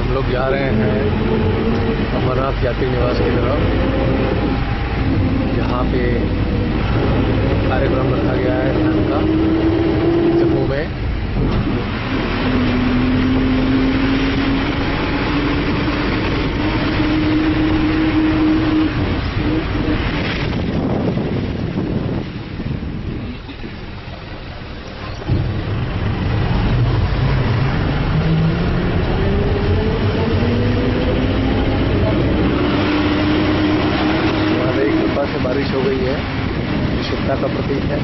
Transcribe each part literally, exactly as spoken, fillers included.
हम लोग जा रहे हैं अमरनाथ यात्री निवास की तरफ, जहाँ पे कार्यक्रम रखा गया है ध्यान का जम्मू में। बारिश हो गई है, शुभता का प्रतीक है।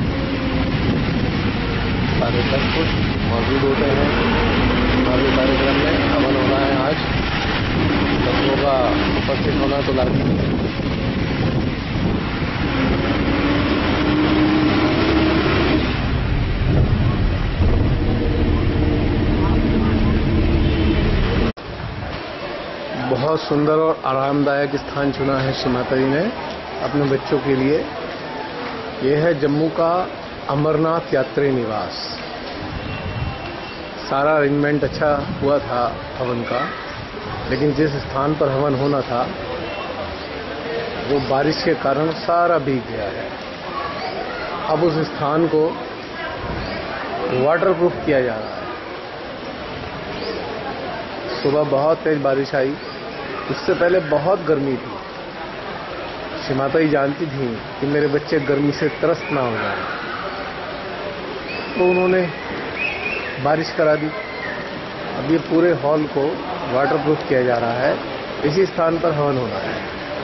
सारे भक्त मौजूद होते हैं हमारे कार्यक्रम में। हवन होना है आज, भक्तों का उपस्थित होना तो लाजमी है। बहुत सुंदर और आरामदायक स्थान चुना है श्री माता जी ने अपने बच्चों के लिए। यह है जम्मू का अमरनाथ यात्री निवास। सारा अरेंजमेंट अच्छा हुआ था हवन का, लेकिन जिस स्थान पर हवन होना था वो बारिश के कारण सारा भीग गया है। अब उस स्थान को वाटरप्रूफ किया जा रहा है। सुबह बहुत तेज बारिश आई, उससे पहले बहुत गर्मी थी। श्री माता जी जानती थी कि मेरे बच्चे गर्मी से त्रस्त ना हो जाए, तो उन्होंने बारिश करा दी। अब ये पूरे हॉल को वाटरप्रूफ किया जा रहा है। इसी स्थान पर हवन होना है।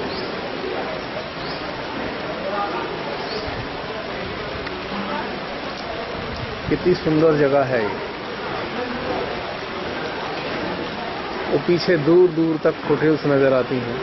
कितनी सुंदर जगह है ये। वो पीछे दूर दूर तक होटल्स नजर आती हैं।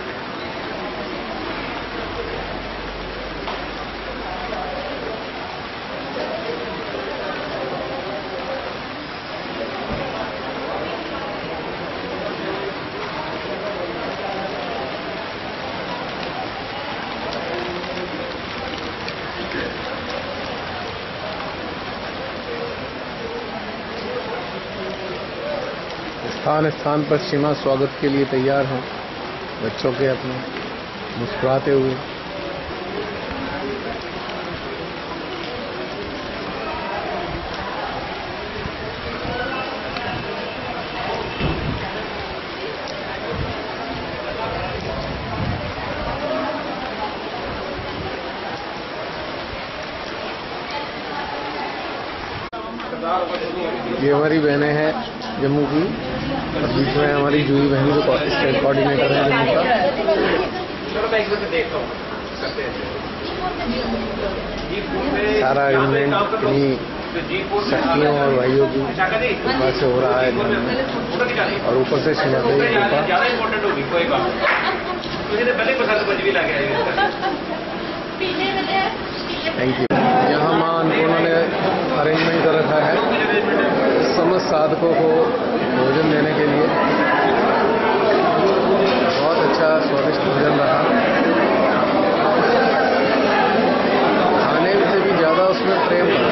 स्थान स्थान पर सीमा स्वागत के लिए तैयार हैं बच्चों के अपने, मुस्कुराते हुए। ये हमारी बहनें हैं जम्मू की, और बीच में हमारी जूही बहन जो स्टेट कोऑर्डिनेटर है जम्मू का। सारा अरेंजमेंट इन्हीं शक्तियों और भाइयों की कृपा से हो रहा है में। और ऊपर से श्री माता जी की कृपा। Thank you. यहाँ माँ अन्नपूर्णा ने अरेंजमेंट कर रखा है समस्त साधकों को भोजन देने के लिए। बहुत अच्छा स्वादिष्ट भोजन रहा। खाने से भी ज्यादा उसमें प्रेम रहा।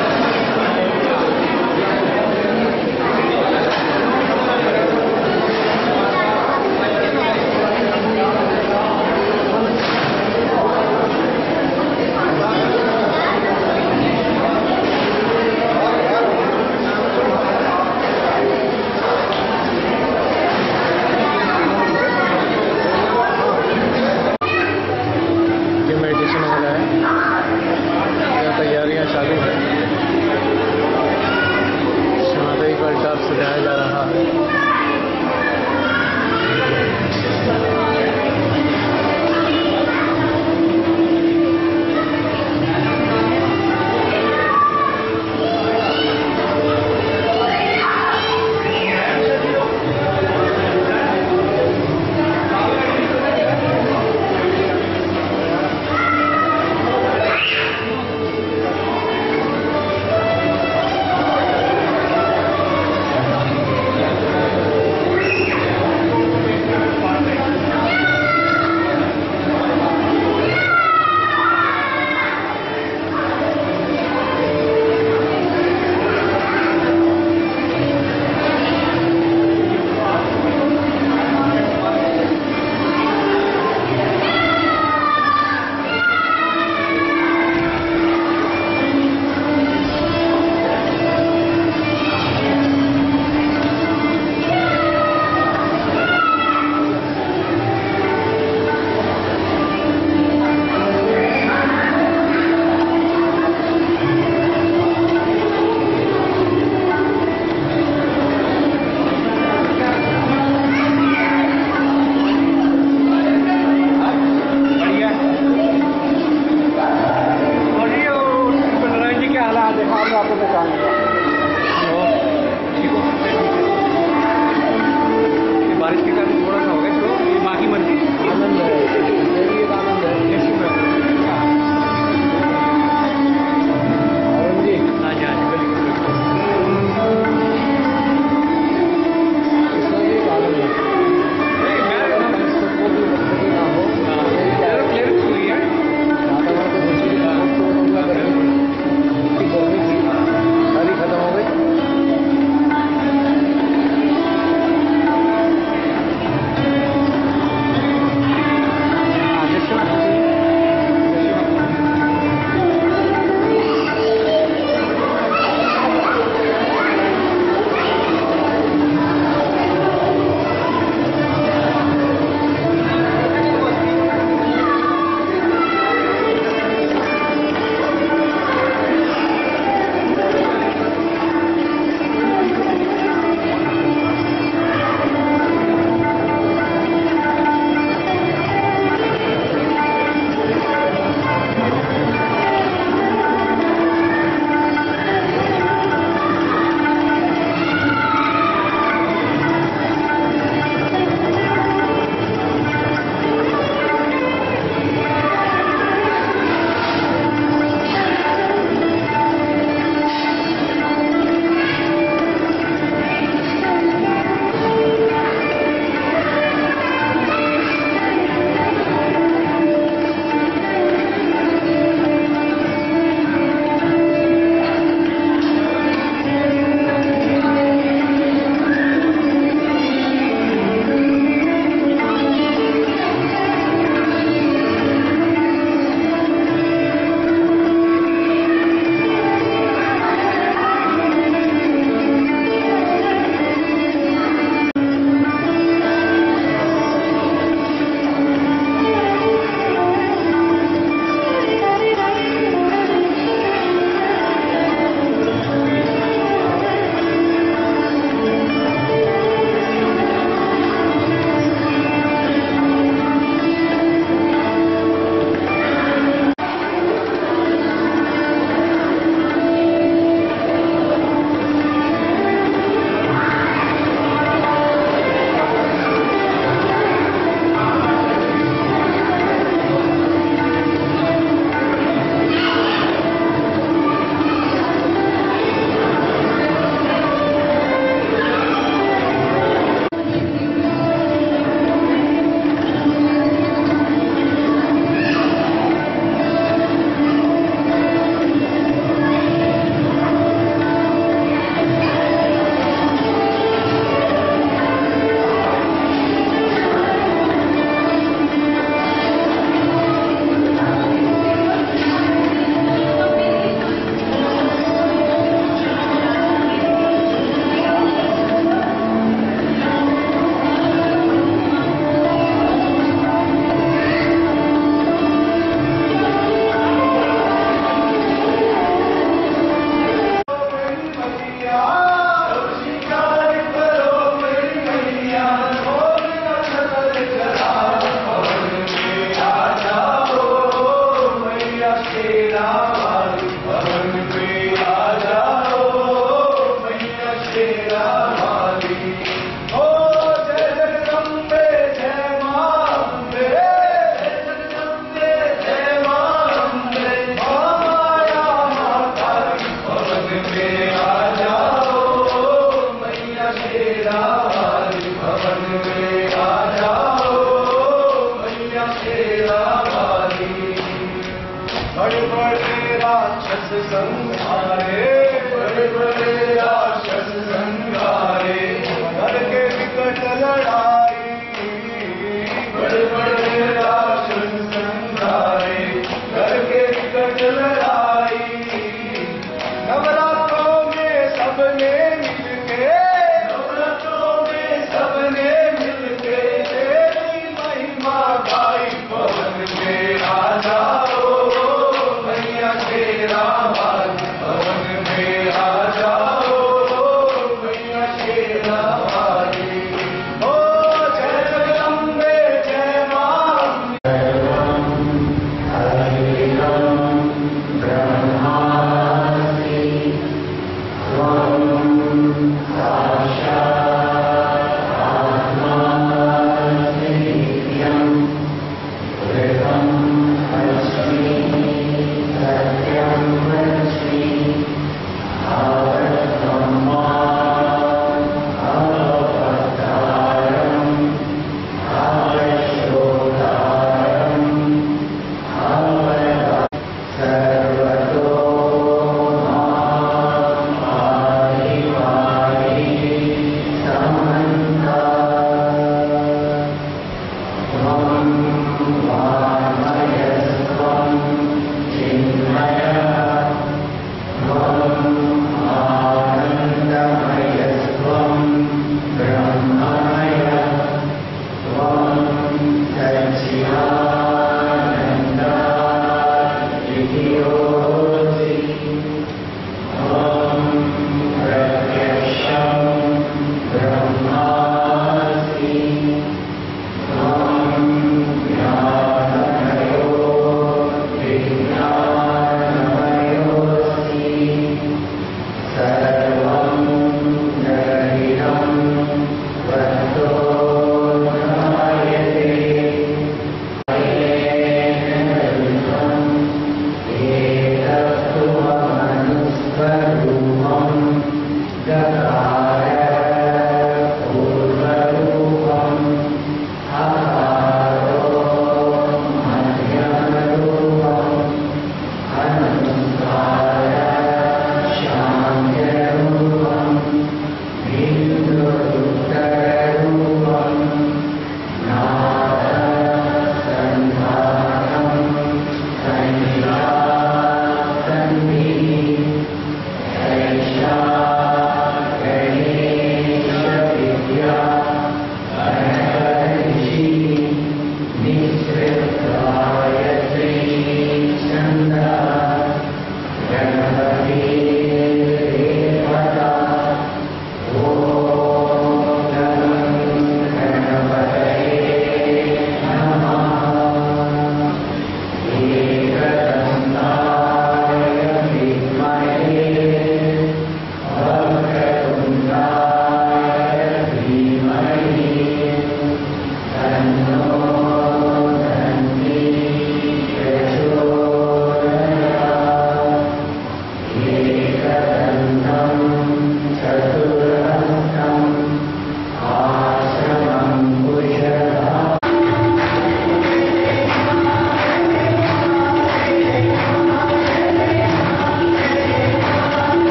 में आ जाओ मैया शेरा वाली। बड़े बड़े राक्षस संहारे, बड़े बड़े राक्षस संहारे, करके विकट लड़ाई, बड़े बड़े राक्षस संहारे, करके विकट लड़ाई। नवरात्रों में सबने मिलके, नवरात्रों में सबने मिलके तेरी महिमा गाई। पवन में आ जाओ मैया शेरा वाली, पवन में आ जाओ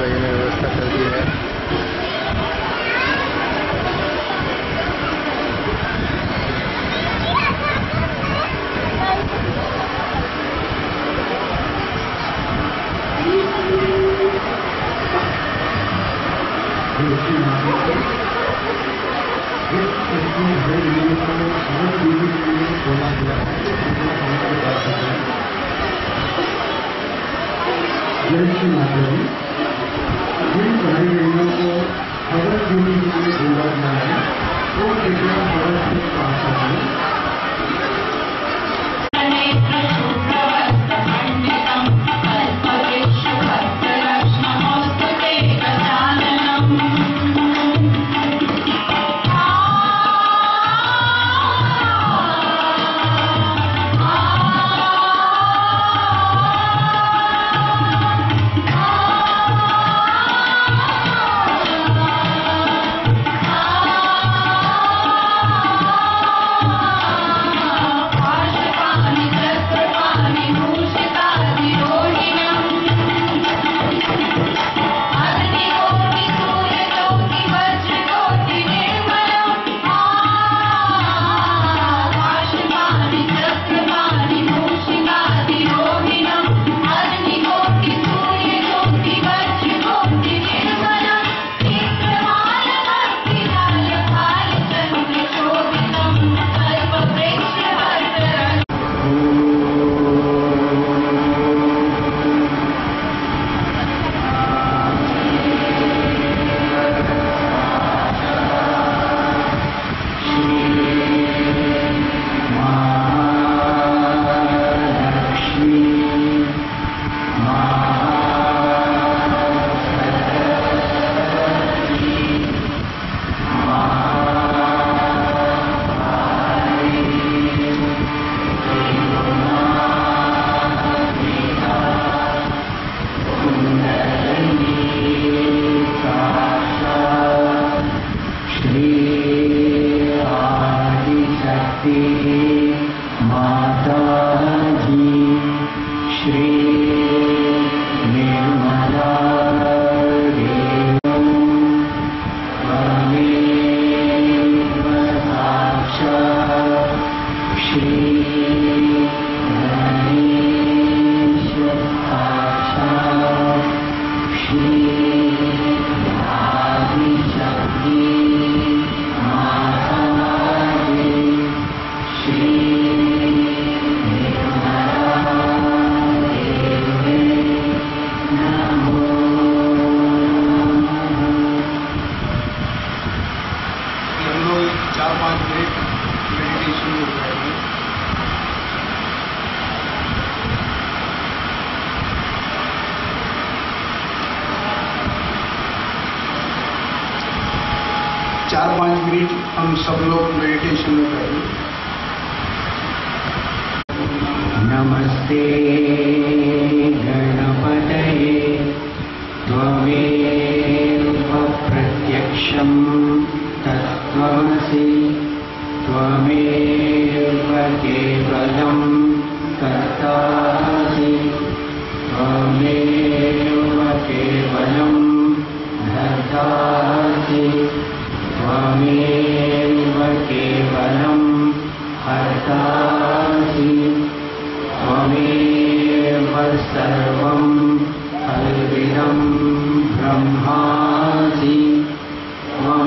भैया ने व्यवस्था कर दी है। जय माता दी। जिन भाई बहनों को खबर देने के लिए बोला गया है वो कृपया खबर से पास करें। माता जी श्री निर्मला देवी त्वमेव साक्षात् श्री गणेश साक्षात् श्री आदिशक्ति चार पाँच मिनट मेडिटेशन हो जाएगी। चार पाँच मिनट हम सब लोग मेडिटेशन में करेंगे। नमस्ते गणपतये त्वमेव प्रत्यक्षं तत्त्वमसि त्वमेव केवलं कर्तासि त्वमेव केवलं धर्तासि त्वमेव केवलं हर्तासि त्वमेव सर्वं कल्विदं ब्रह्मासि त्वं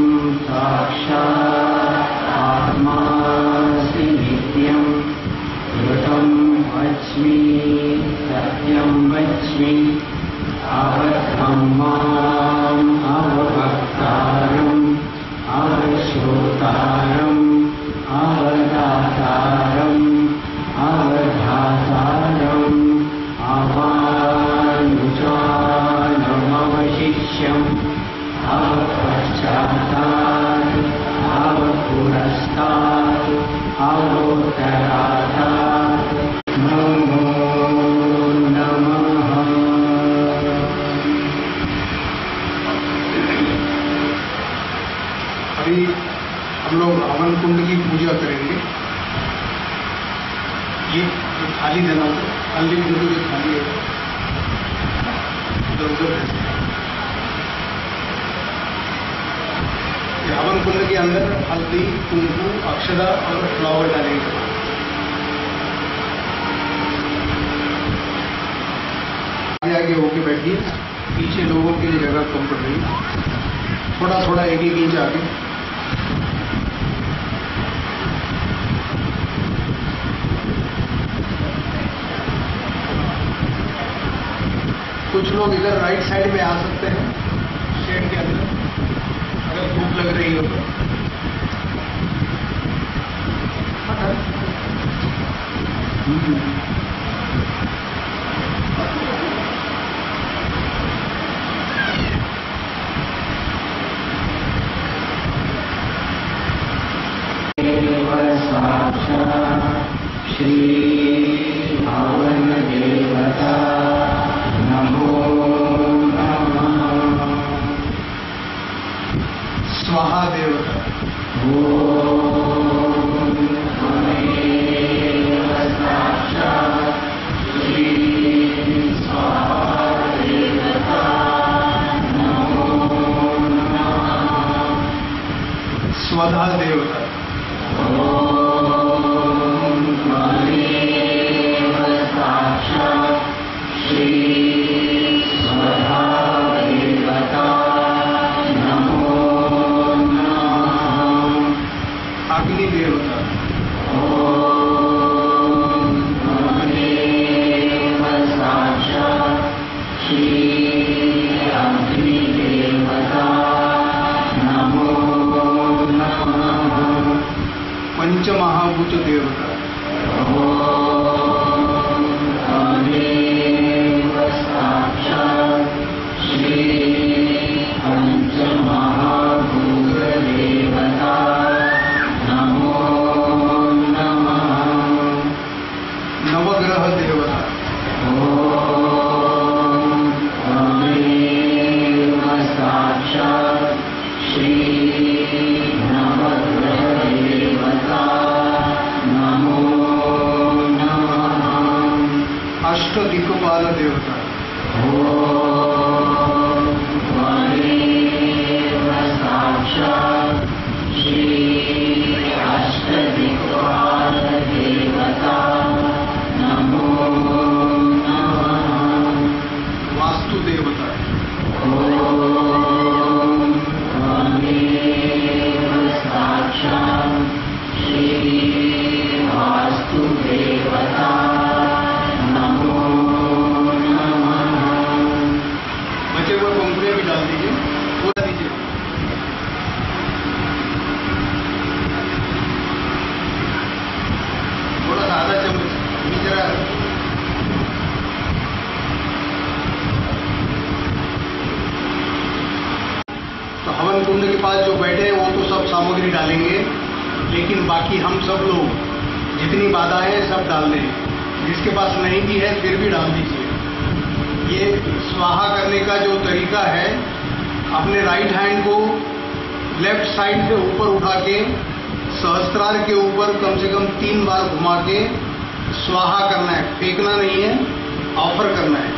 साक्षात् आत्मासि नित्यं ऋतं वच्मि सत्यं वच्मि अवद्धं माम् अवभक्तारम् अवश्रोतारम् अवदातारम् अवधातारम् अवानुजानमवशिष्यम् अवपश्चातात् अवपुरस्तात् अवोत्तरातात् नमो नमः। अभी हम लोग हवन कुंड की पूजा करेंगे। ये जो थाली देना होगा, थाली जो थाली है उधर उधर कुंड के अंदर हल्दी, कुंकू, अक्षदा और फ्लावर डालेंगे। आगे आगे होके बैठिए, पीछे लोगों के लिए जगह कम पड़ रही है, थोड़ा थोड़ा एक एक इंच आगे। कुछ लोग इधर राइट साइड में आ सकते हैं शेड के अंदर, अगर धूप लग रही हो तो। श्री भावन देवता नमो नमः। स्वाहा देवता ओम त्वमेव साक्षात् श्री स्वाहा देवता नमो नमः। स्वधा देवता अग्नि देवता ओम त्वमेव साक्षात् श्री अग्नि देवता नमो नमः। पंचमहाभूत देवता ओम त्वमेव साक्षात् श्री पंचमहाभूत देवता नवग्रह देवता ओम त्वमेव साक्षात् श्री नवग्रह देवता नमो नमः। अष्टदिक्पाल देवता ओम त्वमेव साक्षात् श्री अष्टदिक्पाल देवता नमो नमः। वास्तु देवता ओम त्वमेव साक्षात् श्री वास्तु देवता नमो नमः। बचे हुए पंखुड़ियां भी डाल दीजिए, पूरा दीजिए। थोड़ा सा आधा चम्मच जरा। तो हवन कुंड के पास जो बैठे हैं वो तो सब सामग्री डालेंगे, लेकिन बाकी हम सब लोग जितनी बाधाएं हैं सब डाल दें। जिसके पास नहीं भी है फिर भी डाल दीजिए। ये स्वाहा करने का जो तरीका है, अपने राइट हैंड को लेफ्ट साइड से ऊपर उठा के सहस्त्रार के ऊपर कम से कम तीन बार घुमा के स्वाहा करना है, फेंकना नहीं है, ऑफर करना है।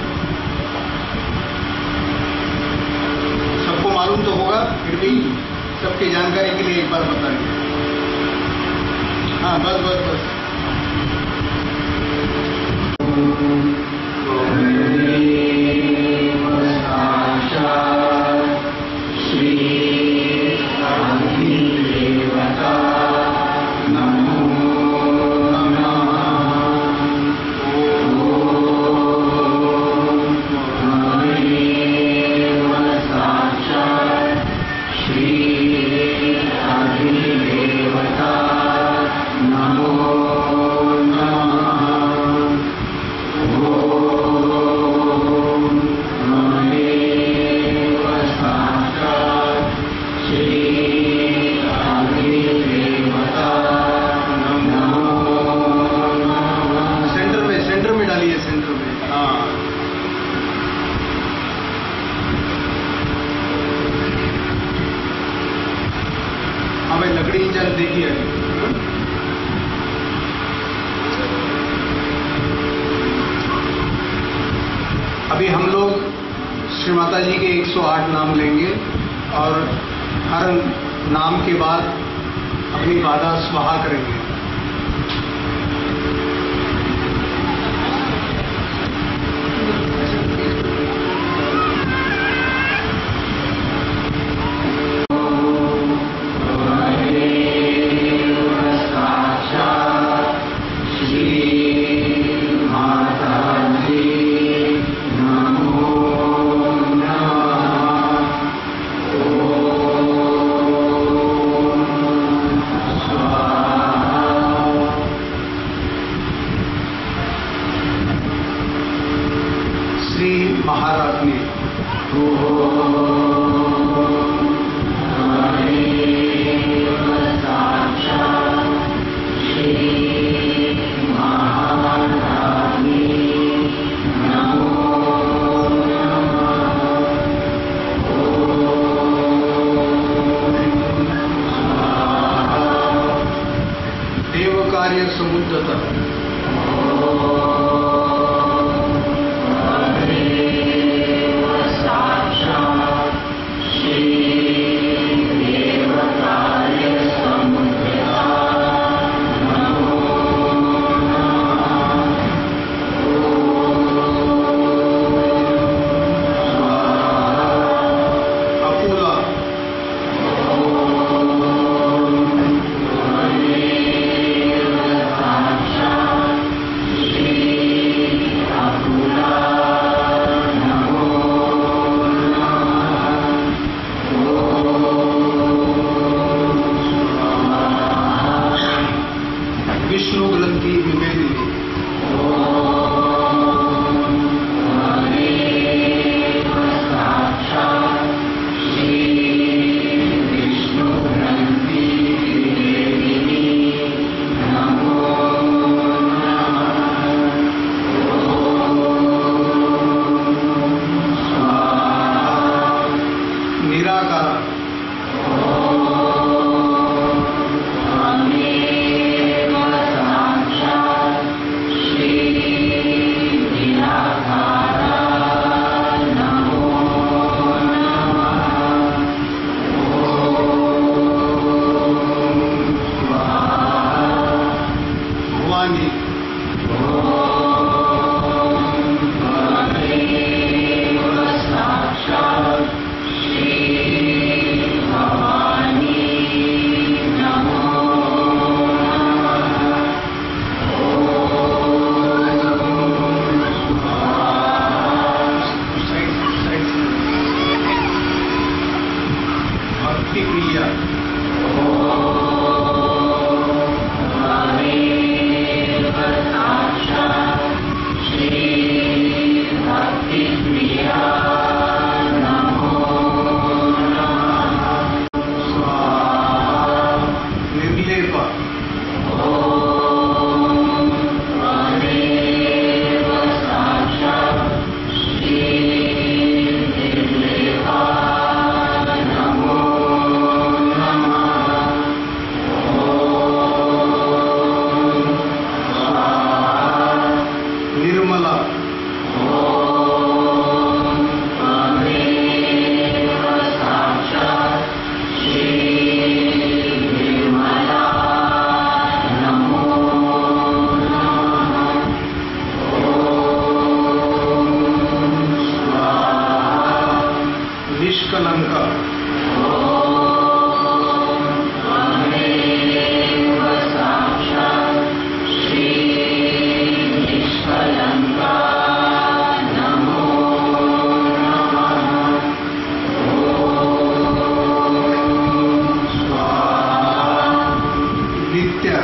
सबको मालूम तो होगा, फिर भी सबकी जानकारी के लिए एक बार बताइए। हाँ, बस बस बस। हमें लकड़ी जल देखिए। अभी हम लोग श्री माता जी के एक सौ आठ नाम लेंगे और हर नाम के बाद अपनी बाधा स्वाहा करेंगे। महाराज ने देव कार्य समुद्रता विष्णु ग्रंथि निवेदित निराकार क्रिया निर्मला निष्कलंका नित्य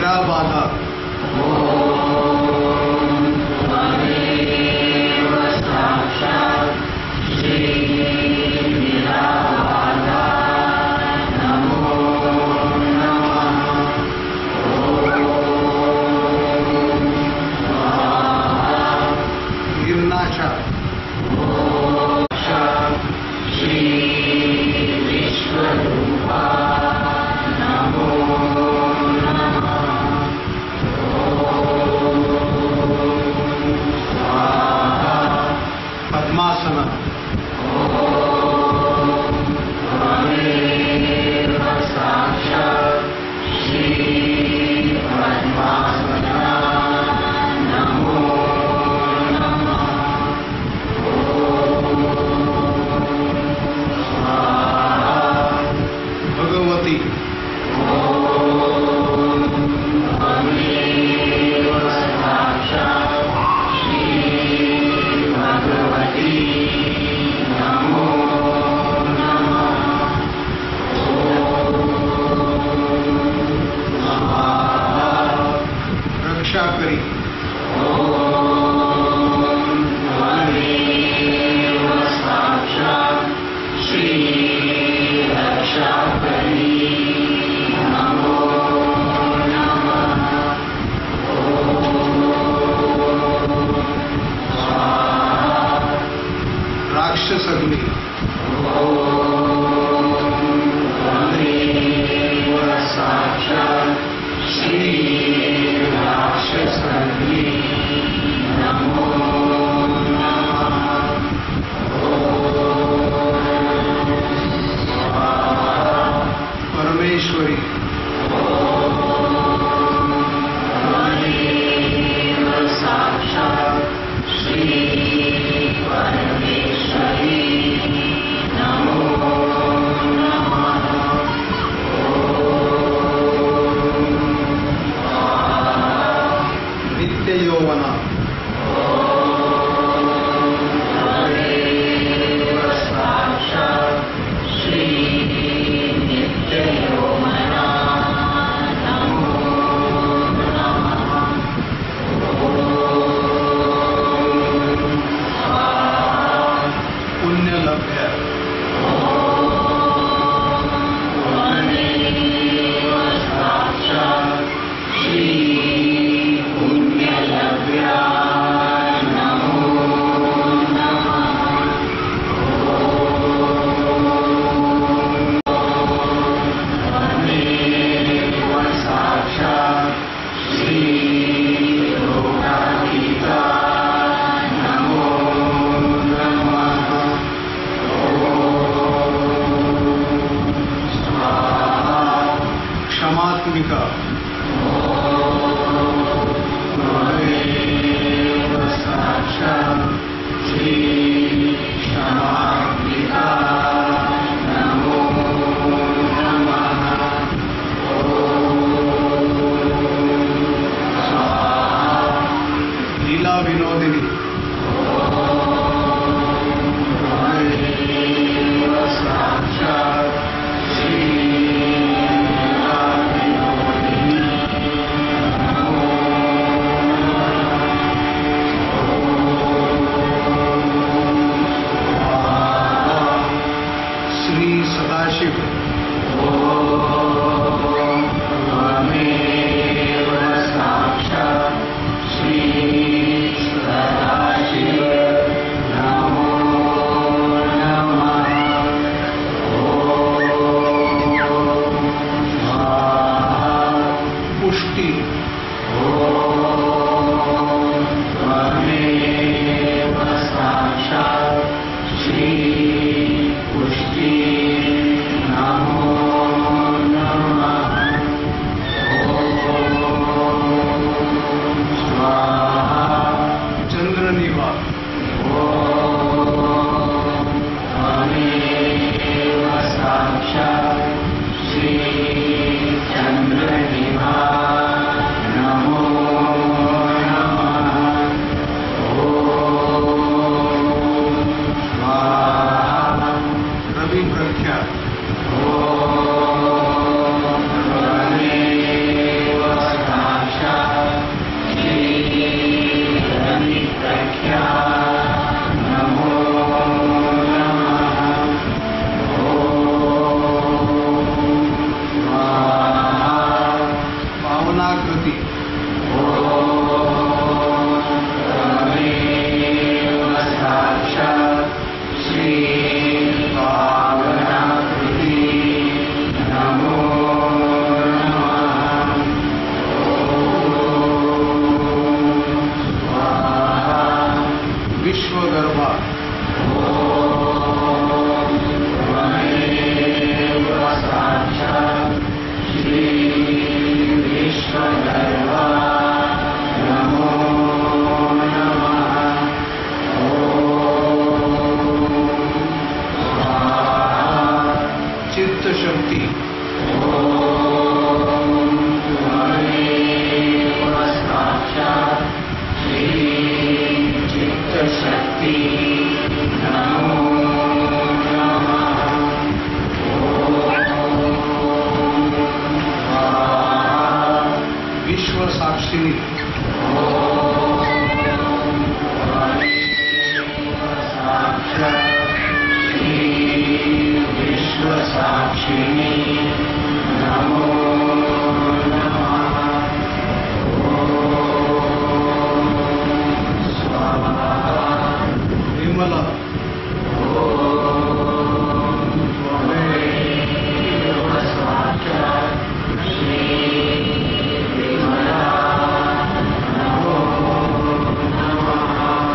निरा बाधा पावनाकृति त्वमेव साक्षात् श्री पावनाकृति नमो नमः। विश्वगर्भा त्वमेव साक्षात् श्री विश्वगर्भा नमो नमः। चित्त शक्ति त्वमेव साक्षात् श्री चित्तशक्ति नमो नमः। विश्व साक्षिणी साक्षात् श्री विश्वसाक्षिणी नमो नमः। विमला त्वमेव साक्षात् श्री विमला नमो नमः।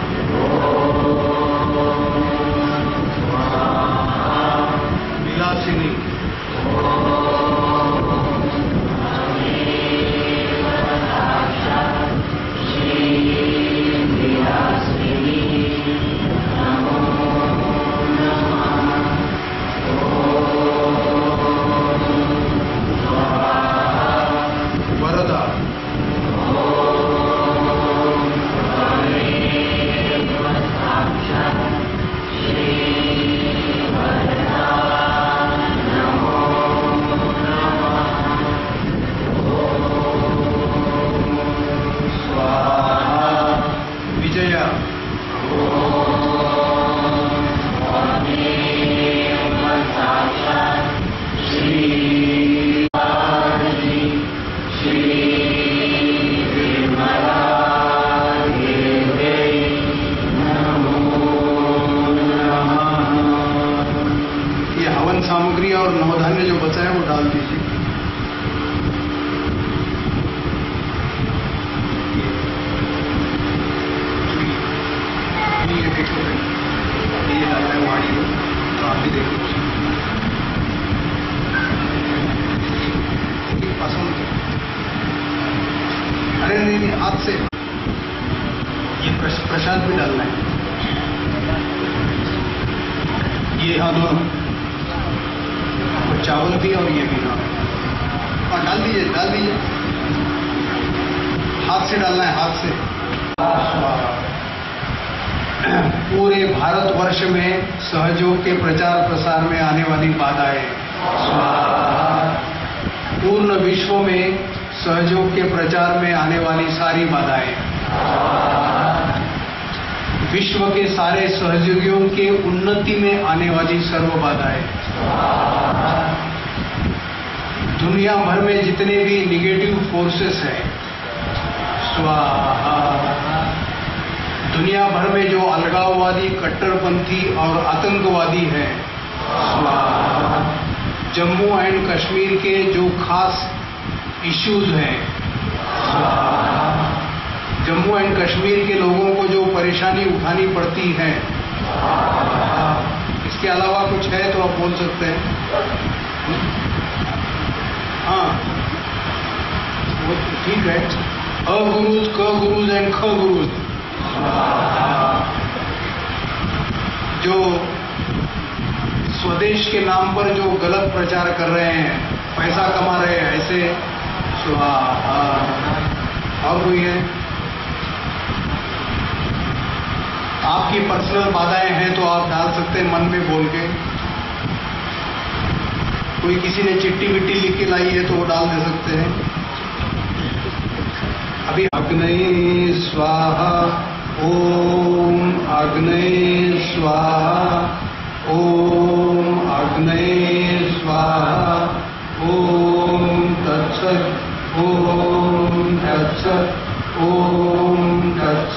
विलासिनी साक्षात् श्री विलासिनी नमो नमः। वरदा त्वमेव साक्षात् श्री वरदा नमो नमः। स्वाहा। विजया त्वमेव साक्षात् श्री श्री विमला देवी नमो नमः। ये हवन सामग्री और नवधान्य जो बचा है वो डाल दीजिए। ये देखो ये डाल रहे हैं वाणी को, तो आप भी देखो ये पसंद है। अरे नहीं नहीं हाथ से ये प्रस- प्रसाद भी डालना है। ये हाँ दोनों वो चावल भी और ये भी हाँ हाँ डाल दीजिए डाल दीजिए हाथ से डालना है हाथ से। पूरे भारतवर्ष में सहयोग के प्रचार प्रसार में आने वाली बाधाएं स्वाहा। पूर्ण विश्व में सहयोग के प्रचार में आने वाली सारी बाधाएं विश्व के सारे सहयोगियों के उन्नति में आने वाली सर्व बाधाएं दुनिया भर में जितने भी निगेटिव फोर्सेस हैं स्वाहा। दुनिया भर में जो अलगाववादी कट्टरपंथी और आतंकवादी हैं स्वाहा। जम्मू एंड कश्मीर के जो खास इश्यूज हैं स्वाहा। जम्मू एंड कश्मीर के लोगों को जो परेशानी उठानी पड़ती है इसके अलावा कुछ है तो आप बोल सकते हैं। हाँ वो ठीक है। अ गुरुज क गुरुज एंड ख गुरुज जो स्वदेश के नाम पर जो गलत प्रचार कर रहे हैं पैसा कमा रहे हैं ऐसे स्वाहा। और कोई है आपकी पर्सनल बाधाएं हैं तो आप डाल सकते हैं मन में बोल के। कोई किसी ने चिट्ठी विट्टी लिख के लाई है तो वो डाल दे सकते हैं। अभी अग्नये स्वाहा ओम अग्नये स्वाहा ओम अग्नये स्वाहा ओम तत्सत् ओम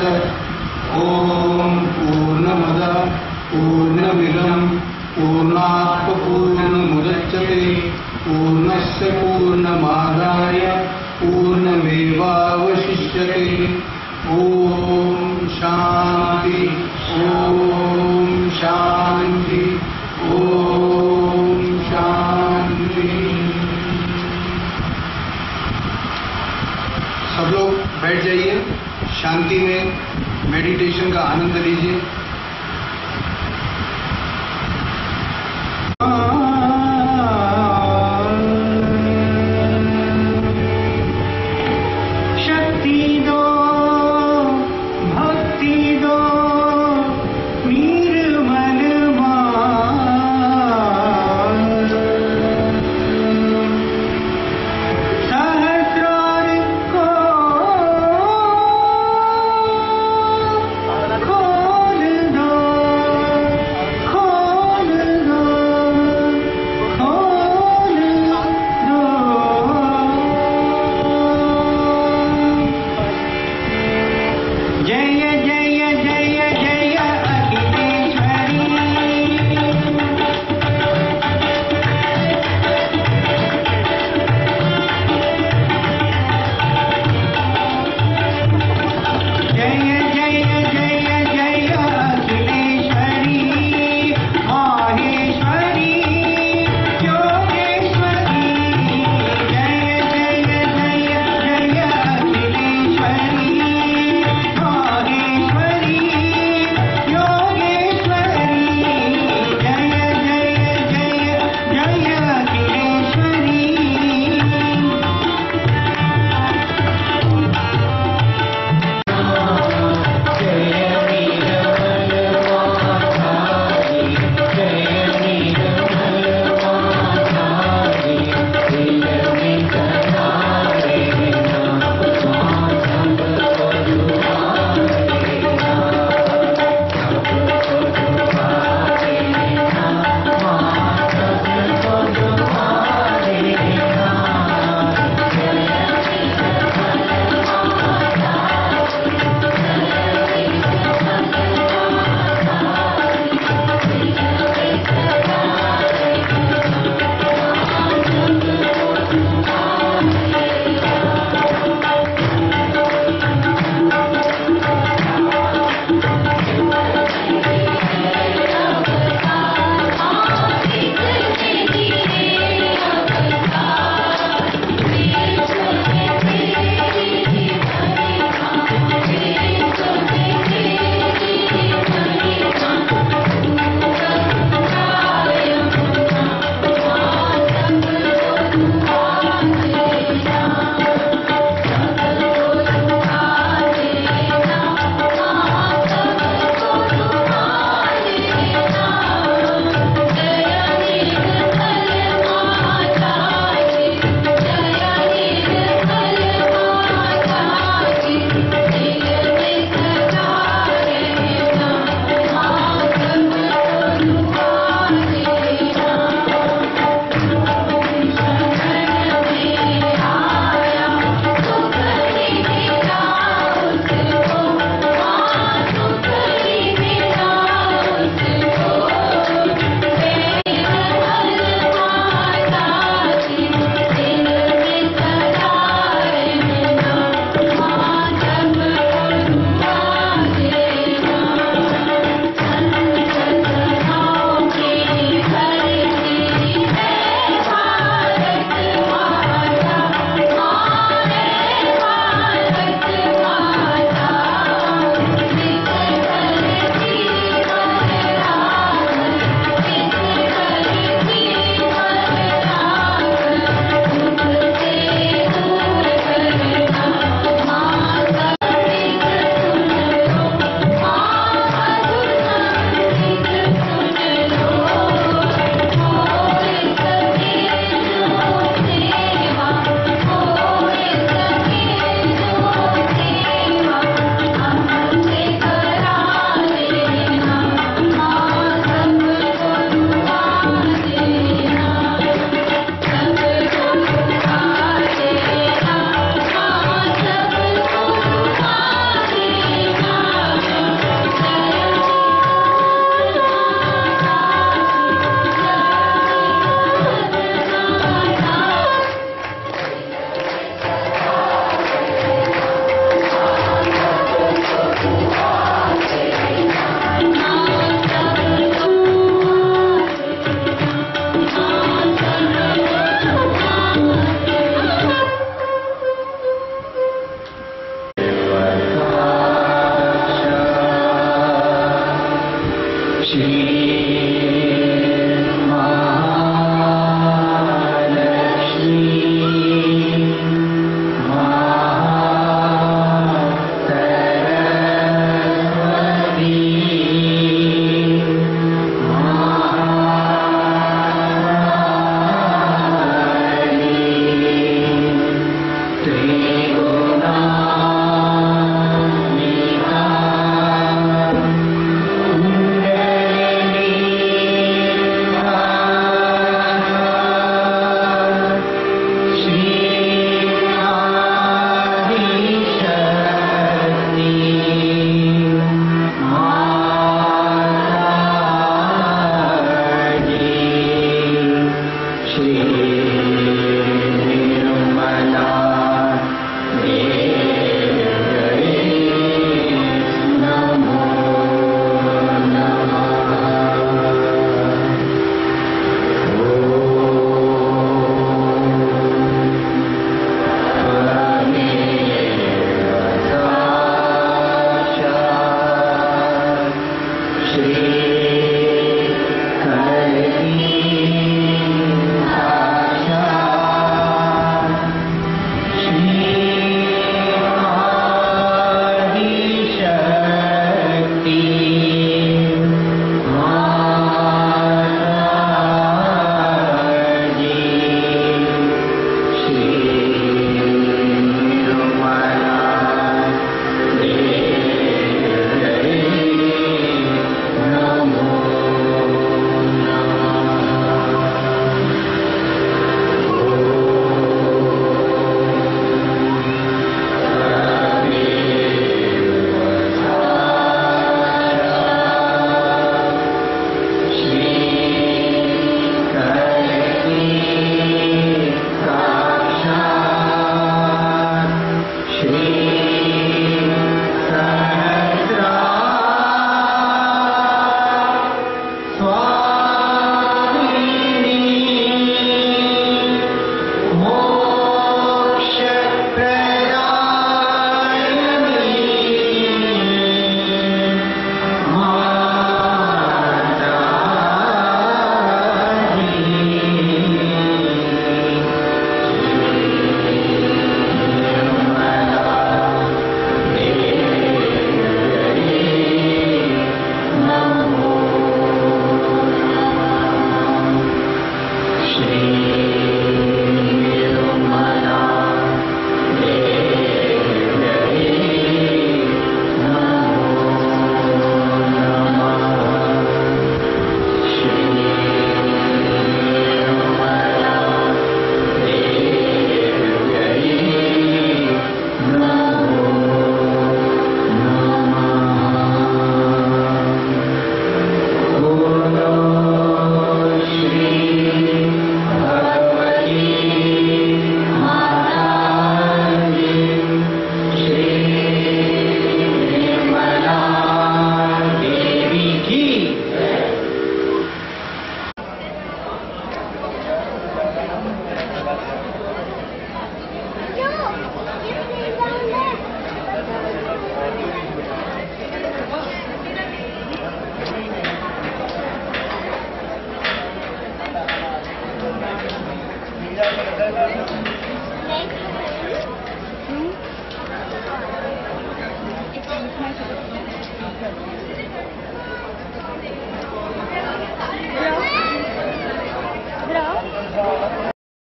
ओम पूर्णमदः पूर्णमिदं पूर्णात् पूर्णमुदच्यते पूर्णस्य पूर्णमादाय पूर्णमेवावशिष्यते। ओम शांति ओम शांति ओम शांति। सब लोग बैठ जाइए, शांति में मेडिटेशन का आनंद लीजिए।